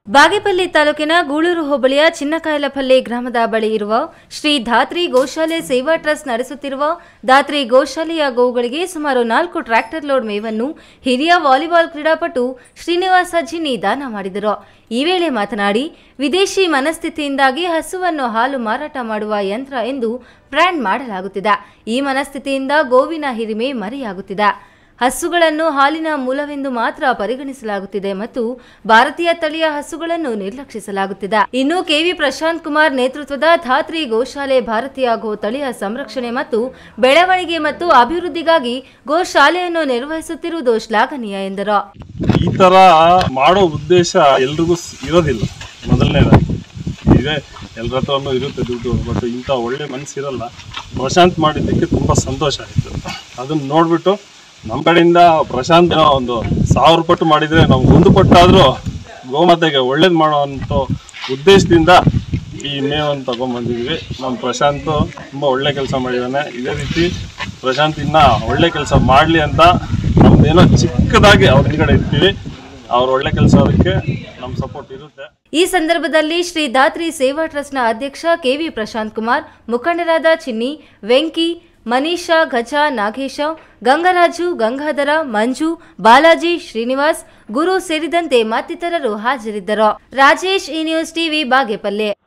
ಬಾಗೇಪಲ್ಲಿ ತಾಲೂಕಿನ ಗೂಳೂರು ಹೋಬಳಿಯ ಚಿನ್ನಕಾಯಲಪಲ್ಲಿ ಗ್ರಾಮದ ಬಳಿ ಇರುವ ಶ್ರೀ ಧಾತ್ರಿ ಗೋಶಾಲೆ ಸೇವಾ ಟ್ರಸ್ಟ್ ನಡೆಸುತ್ತಿರುವ ಧಾತ್ರಿ ಗೋಶಾಲೆಯ ಗೋವುಗಳಿಗೆ ಸುಮಾರು 4 ಟ್ರ್ಯಾಕ್ಟರ್ ಲೋಡ್ ಮೇವನ್ನು ಹಿರಿಯ ವಾಲಿಬಾಲ್ ಕ್ರೀಡಾಪಟು ಶ್ರೀನಿವಾಸ ಜಿನ್ನಿ ದಾನ ಮಾಡಿದರು। ಈ ವೇಳೆ ಮಾತನಾಡಿ, ವಿದೇಶಿ ಮನಸ್ಥಿತಿಯಿಂದಾಗಿ ಹಸುವನ್ನು ಹಾಲು ಮಾರಾಟ ಮಾಡುವ ಯಂತ್ರ ಎಂದು ಬ್ರ್ಯಾಂಡ್ ಮಾಡಲಾಗುತ್ತಿದೆ। ಈ ಮನಸ್ಥಿತಿಯಿಂದ ಗೋವಿನ ಹಿರಿಮೆ ಮರೆಯಾಗುತ್ತಿದೆ। ಹಸುಗಳನ್ನು ಹಾಲಿನ ಮೂಲವೆಂದು ಮಾತ್ರ ಪರಿಗಣಿಸಲಾಗುತ್ತಿದೆ ಮತ್ತು ಭಾರತೀಯ ತಳಿಯ ಹಸುಗಳನ್ನು ನಿರ್ಲಕ್ಷಿಸಲಾಗುತ್ತಿದೆ। ಇನ್ನು ಕೆವಿ ಪ್ರಶಾಂತ್ ಕುಮಾರ್ ನೇತೃತ್ವದ ಧಾತ್ರಿ ಗೋಶಾಲೆ ಭಾರತೀಯ ಗೋ ತಳಿಯ ಸಂರಕ್ಷಣೆ ಮತ್ತು ಬೆಳವಣಿಗೆ ಮತ್ತು ಅಭಿವೃದ್ಧಿಗಾಗಿ ಗೋಶಾಲೆಯನ್ನು ನಿರ್ವಹಿಸುತ್ತಿರುವುದು ಶ್ಲಾಘನೀಯ ಎಂದರು। ಈ ತರ ಮಾಡೋ ಉದ್ದೇಶ ಎಲ್ರಿಗೂ ಇರೋದಿಲ್ಲ। ಮೊದಲನೇದಾಗಿ ಇದೆ ಎಲ್ಲರ ಹತ್ರನೂ ಇರುತ್ತೆ ದುಡ್ಡು, ಬಟ್ ಇಂಥ ಒಳ್ಳೆ ಮನಸ್ಸಿರಲ್ಲ। ಪ್ರಶಾಂತ್ ಮಾಡಿದ್ದಕ್ಕೆ ತುಂಬಾ ಸಂತೋಷ ಆಯಿತು। ಅದನ್ನ ನೋಡ್ಬಿಟ್ಟು ನಮ್ಮ ಕಡೆಯಿಂದ ಪ್ರಶಾಂತ್ ಒಂದು 1000 ಪಟ್ಟು ಮಾಡಿದರೆ ನಮ್ಗೆ 1 ಪಟ್ಟಾದರೂ ಗೋಮಾತೆಗೆ ಒಳ್ಳೇದು ಮಾಡುವಂಥ ಉದ್ದೇಶದಿಂದ ಈ ಮೇವನ್ನು ತಗೊಂಡ್ಬಂದಿದ್ವಿ। ನಮ್ಮ ಪ್ರಶಾಂತ್ ತುಂಬ ಒಳ್ಳೆ ಕೆಲಸ ಮಾಡಿದ್ದಾನೆ। ಇದೇ ರೀತಿ ಪ್ರಶಾಂತ್ ಇನ್ನ ಒಳ್ಳೆ ಕೆಲಸ ಮಾಡಲಿ ಅಂತ ನಮ್ದೇನೋ ಚಿಕ್ಕದಾಗಿ ಅವ್ರ ಹಿಂದ್ಗಡೆ ಇರ್ತೀವಿ। ಅವ್ರ ಒಳ್ಳೆ ಕೆಲಸ ಅದಕ್ಕೆ ನಮ್ಮ ಸಪೋರ್ಟ್ ಇರುತ್ತೆ। ಈ ಸಂದರ್ಭದಲ್ಲಿ ಶ್ರೀ ಧಾತ್ರಿ ಸೇವಾ ಟ್ರಸ್ಟ್ನ ಅಧ್ಯಕ್ಷ ಕೆವಿ ಪ್ರಶಾಂತ್ ಕುಮಾರ್, ಮುಖಂಡರಾದ ಚಿನ್ನಿ, ವೆಂಕಿ, ಮನೀಷಾ, ಗಜ, ನಾಗೇಶ, ಗಂಗರಾಜು, ಗಂಗಾಧರ, ಮಂಜು, ಬಾಲಾಜಿ, ಶ್ರೀನಿವಾಸ್, ಗುರು ಸೇರಿದಂತೆ ಮತ್ತಿತರರು ಹಾಜರಿದ್ದರು। ರಾಜೇಶ್, ಈ ನ್ಯೂಸ್ ಟಿವಿ, ಬಾಗೇಪಲ್ಲಿ।